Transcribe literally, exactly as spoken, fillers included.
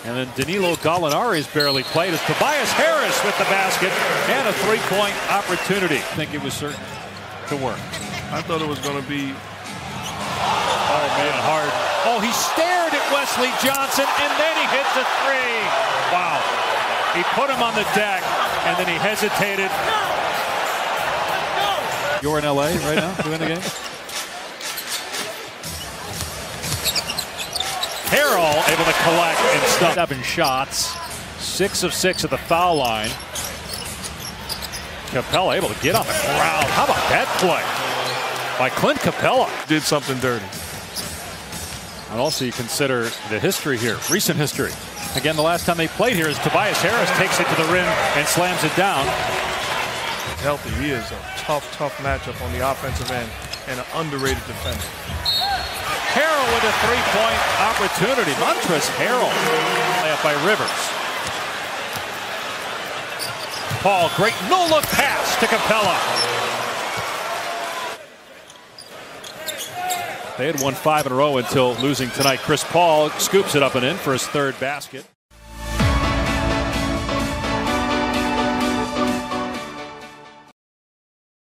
And then Danilo Gallinari's barely played as Tobias Harris with the basket and a three-point opportunity. I think it was certain to work. I thought it was going to be. Oh, man, Harden. Oh, he stared at Wesley Johnson, and then he hits a three. Wow. He put him on the deck, and then he hesitated. You're in L A right now doing the game? Harrell able to collect and stop. Seven shots, six of six at the foul line. Capella able to get on the ground. How about that play by Clint Capella? Did something dirty. And also you consider the history here, recent history. Again, the last time they played here is Tobias Harris takes it to the rim and slams it down. Healthy, he is a tough, tough matchup on the offensive end and an underrated defender. Harrell with a three-point opportunity. Montrezl Harrell layup by Rivers. Paul, great no-look pass to Capella. They had won five in a row until losing tonight. Chris Paul scoops it up and in for his third basket.